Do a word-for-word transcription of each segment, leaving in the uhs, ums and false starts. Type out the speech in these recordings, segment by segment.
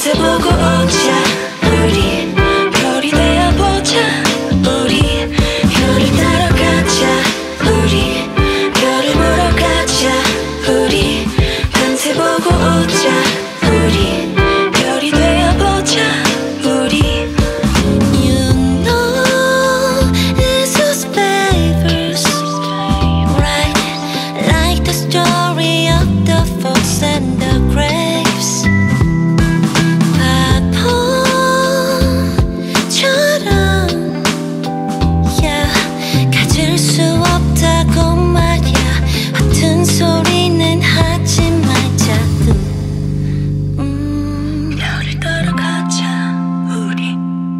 밤새 보고 오자 우리 별이 되어보자 우리 별을 따러 가자 우리 별을 보러 가자 우리 밤새 보고 오자 우리 별이 되어보자 우리 You know it's us favors right like the story of the fox and the grapes 바보처럼 yeah 가질 수 없다고 말야 같은 소리는 하지 말자고 음 별을 따러 가자 우리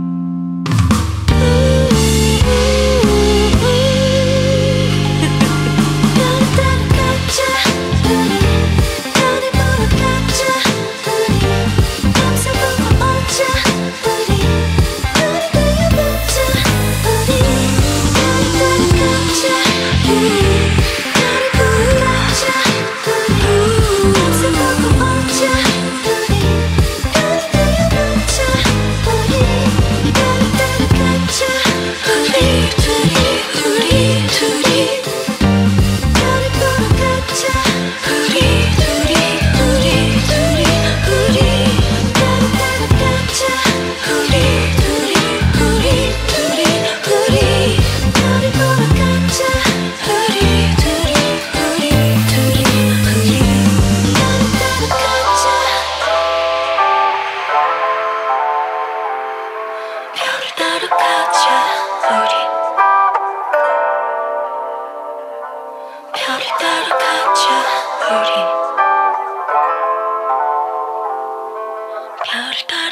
별을 따러 가자 우리 별을 보러 가자 우리 밤새 보고 오자 우리 별이 되어보자 우리 별을 따러 가자 우리 별을 보러 가자 우리 밤새 보고 오자 우리 별이 되어보자 우리 별을 따러 가자 우리 둘이 우리 둘이 별을 보러 가자 우리 둘이 우리 둘이 우리 별을 따러 가자 우리 둘이 우리 둘이 우리 별을 보러 가자 우리 둘이 우리 둘이 우리 별을 따러 가자 별을 따러 가자 우리 별을 따러 가자 우리 별을 따러